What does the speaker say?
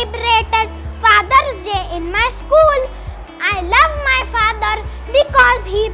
celebrated Father's Day in my school. I love my father because he